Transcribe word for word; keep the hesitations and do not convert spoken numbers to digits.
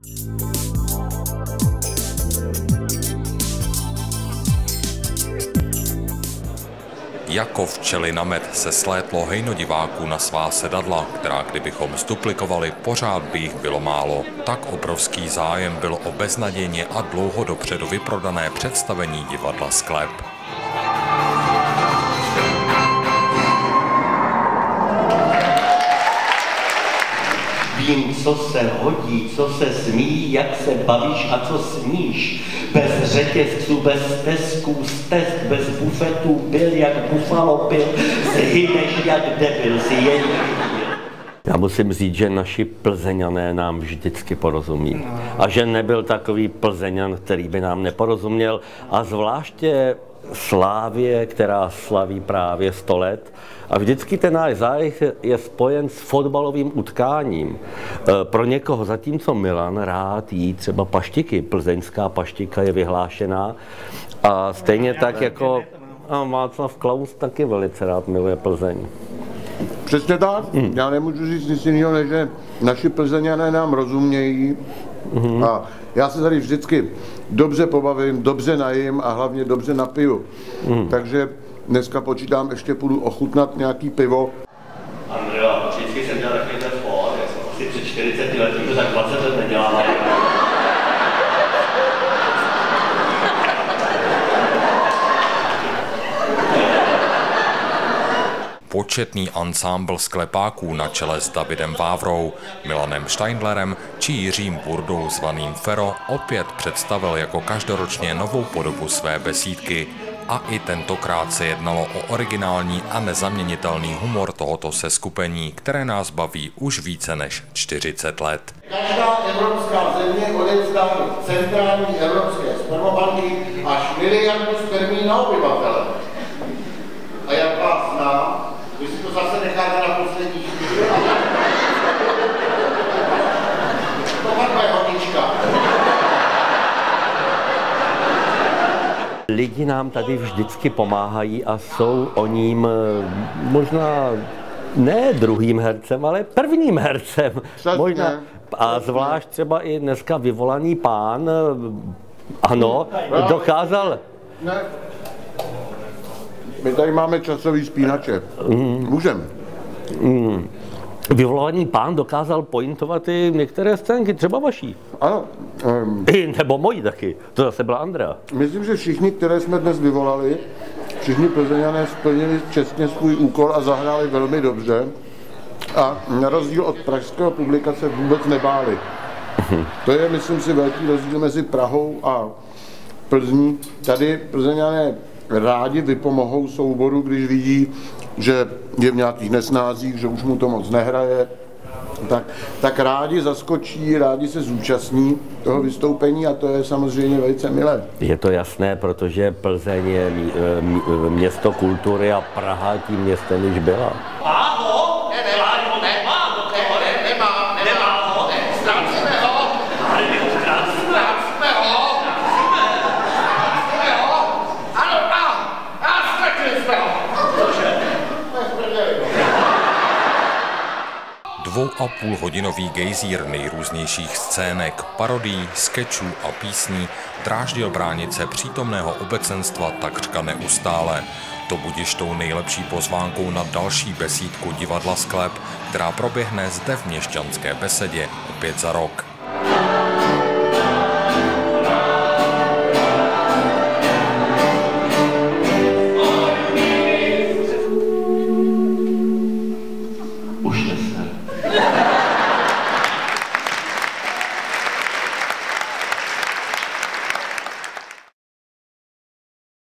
Jako včely na med se slétlo hejno diváků na svá sedadla, která kdybychom zduplikovali, pořád by jich bylo málo. Tak obrovský zájem byl o beznadějně a dlouho dopředu vyprodané představení divadla Sklep. Vím, co se hodí, co se smí, jak se bavíš a co sníš. Bez řetězců, bez tesků, stest, bez bufetů, byl jak bufalo pil, zhyneš jak debil, si jen. Já musím říct, že naši Plzeňané nám vždycky porozumí. A že nebyl takový Plzeňan, který by nám neporozuměl. A zvláště Slávě, která slaví právě sto let. A vždycky ten náš zájem je spojen s fotbalovým utkáním. Pro někoho, zatímco Milan rád jí třeba paštiky, plzeňská paštika je vyhlášená. A stejně tak jako a Václav Klaus taky velice rád miluje Plzeň. Přesně tak. Hmm. Já nemůžu říct nic jiného, než že naši Plzeňané nám rozumějí. Hmm. A já se tady vždycky dobře pobavím, dobře najím a hlavně dobře napiju. Hmm. Takže dneska počítám, ještě půjdu ochutnat nějaký pivo. Andrea, vždycky jsem dělal takový ten sport, já jsem asi před čtyřiceti lety, to tak dvacet let nedělám. Početný ansámbl sklepáků na čele s Davidem Vávrou, Milanem Steindlerem či Jiřím Burdou zvaným Fero opět představil jako každoročně novou podobu své besídky. A i tentokrát se jednalo o originální a nezaměnitelný humor tohoto seskupení, které nás baví už více než čtyřicet let. Každá evropská země odevzdá centrální evropské spermobanky až miliardu spermí na obyvatele. A jak vás znám, vy si to zase necháte na poslední chvíli. To pak je hodička. Lidi nám tady vždycky pomáhají a jsou o ním možná ne druhým hercem, ale prvním hercem. Možná, a zvlášť třeba i dneska vyvolaný pán, ano, dokázal... Ne. My tady máme časový spínače. Mm. Můžem. Mm. Vyvolaný pán dokázal pointovat i některé scénky, třeba vaší. Ano. Um, I, nebo mojí taky. To zase byla Andrea. Myslím, že všichni, které jsme dnes vyvolali, všichni Plzeňané splnili čestně svůj úkol a zahráli velmi dobře. A na rozdíl od pražského publika se vůbec nebáli. To je, myslím si, velký rozdíl mezi Prahou a Plzní. Tady Plzeňané rádi vypomohou souboru, když vidí, že je v nějakých nesnázích, že už mu to moc nehraje, tak, tak rádi zaskočí, rádi se zúčastní toho vystoupení a to je samozřejmě velice milé. Je to jasné, protože Plzeň je město kultury a Praha tím městem již byla. Máho? Ne, nemá, ne, má, do toho, ne, nemá, nemá ho, ne, ztrácíme ho. Ale my ho ztrácíme. Ztrácíme ho. Ztrácíme ho. Ano, a, a ztratili jsme ho. Cože? Dvou a půl hodinový gejzír nejrůznějších scének, parodií, skečů a písní dráždil bránice přítomného obecenstva takřka neustále. To budiž tou nejlepší pozvánkou na další besídku divadla Sklep, která proběhne zde v Měšťanské besedě opět za rok.